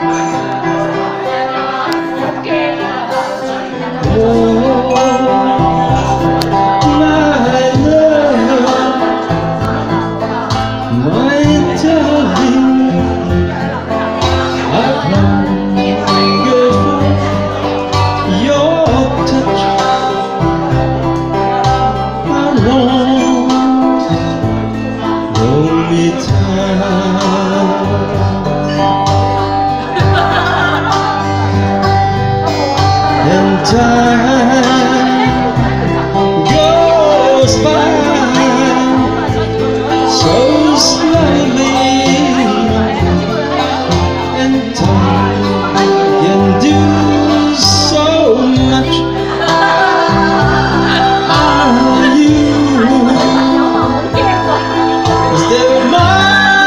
And time goes by so slowly, and time can do so much. Are you still mine?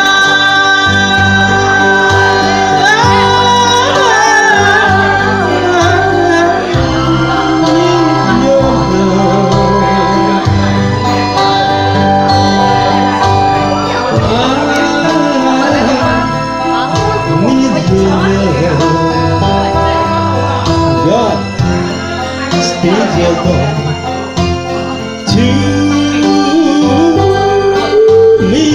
God, speak your love to me.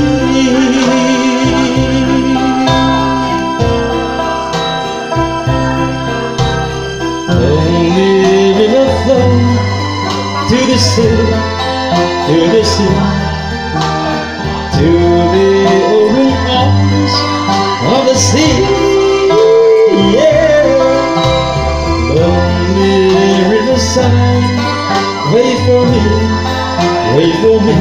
Only river flow to the sea, to the sea, to the open arms of the sea. Yeah, lonely riverside, wait for me, wait for me.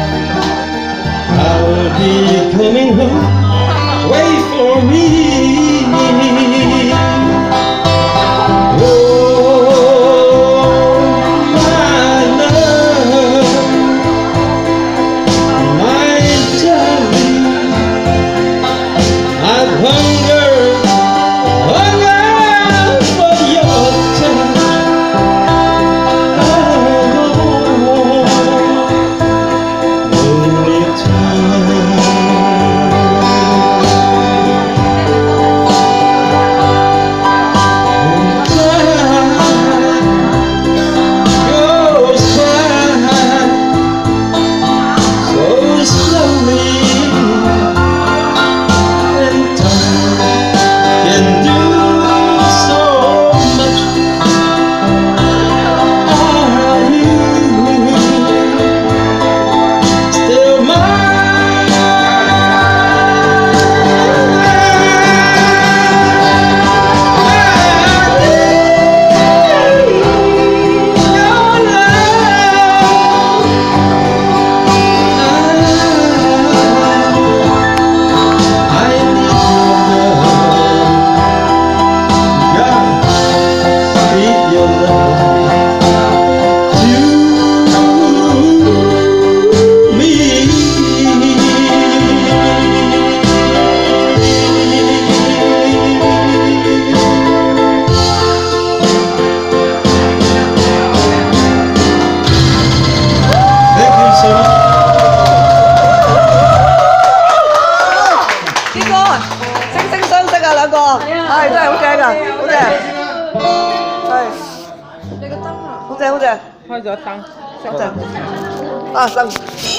I'll be coming home, wait for me. Oh, my love, my darling, I've hungered for your touch. Only time goes by so slowly, and time can do so much. Are you still mine? I need your love. God, speak your love to me. Thank you so much. 呢個惺惺相惜啊，兩個係真係好正啊，好正，係你個燈啊！ 好正好正， 開咗燈， 好正啊，生。